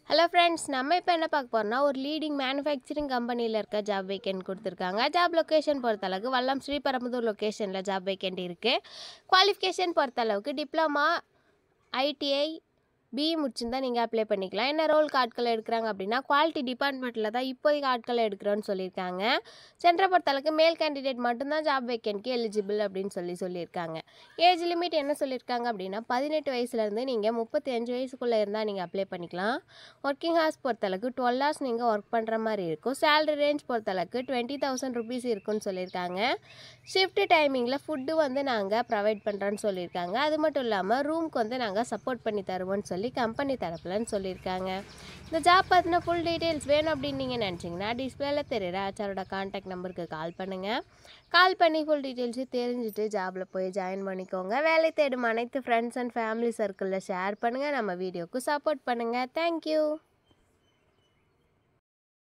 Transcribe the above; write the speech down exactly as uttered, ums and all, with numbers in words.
Hello friends, நம்ம இப்போ என்ன பார்க்க போகிறோம்னா ஒரு லீடிங் மேனுஃபேக்சரிங் கம்பெனியில் இருக்க ஜாப் வேக்கன்ட் கொடுத்துருக்காங்க. ஜாப் லொக்கேஷன் பொறுத்தளவுக்கு வல்லம் ஸ்ரீபெரும்புதூர் லொக்கேஷனில் ஜாப் வேக்கன்ட் இருக்குது. குவாலிஃபிகேஷன் பொறுத்தளவுக்கு டிப்ளமா, ஐடிஐ, பிஇ முடிச்சுருந்தா நீங்கள் அப்ளை பண்ணிக்கலாம். என்ன ரோலுக்கு ஆட்கள் எடுக்கிறாங்க அப்படின்னா குவாலிட்டி டிபார்ட்மெண்ட்டில் தான் இப்போதைக்கு ஆட்களை எடுக்கிறோன்னு சொல்லியிருக்காங்க. சென்டரை பொறுத்தளவுக்கு மேல் கேண்டிடேட் மட்டும்தான் ஜாப் வேக்கன்ட்க்கு எலிஜிபிள் அப்படின்னு சொல்லி சொல்லியிருக்காங்க. ஏஜ் லிமிட் என்ன சொல்லியிருக்காங்க அப்படின்னா பதினெட்டு வயசுலேருந்து நீங்கள் முப்பத்தி அஞ்சு வயசுக்குள்ளே இருந்தால் நீங்கள் அப்ளை பண்ணிக்கலாம். ஒர்க்கிங் ஹார்ஸ் பொறுத்தளவுக்கு டுவெல் ஹவர்ஸ் நீங்கள் ஒர்க் பண்ணுற மாதிரி இருக்கும். சேலரி ரேஞ்ச் பொறுத்தளவுக்கு டுவெண்ட்டி தௌசண்ட் ருபீஸ் இருக்குன்னு சொல்லியிருக்காங்க. ஷிஃப்ட் டைமிங்கில் ஃபுட்டு வந்து நாங்கள் ப்ரொவைட் பண்ணுறோன்னு சொல்லியிருக்காங்க. அது மட்டும் இல்லாமல் ரூம்க்கு வந்து நாங்கள் சப்போர்ட் பண்ணி தருவோம்னு சொல்லி கம்பெனி தரப்புலன்னு சொல்லியிருக்காங்க. இந்த ஜாப் பார்த்தினா ஃபுல் டீட்டெயில்ஸ் வேணும் அப்படின்னு நீங்கள் நினச்சிங்கன்னா டிஸ்பிளேல தெரியுற ஆச்சாரோட கான்டாக்ட் நம்பருக்கு கால் பண்ணுங்கள். கால் பண்ணி ஃபுல் டீட்டெயில்ஸு தெரிஞ்சுட்டு ஜாபில் போய் ஜாயின் பண்ணிக்கோங்க. வேலை தேடும் அனைத்து ஃப்ரெண்ட்ஸ் அண்ட் ஃபேமிலி சர்க்கிளில் ஷேர் பண்ணுங்கள். நம்ம வீடியோக்கு சப்போர்ட் பண்ணுங்கள். தேங்க்யூ.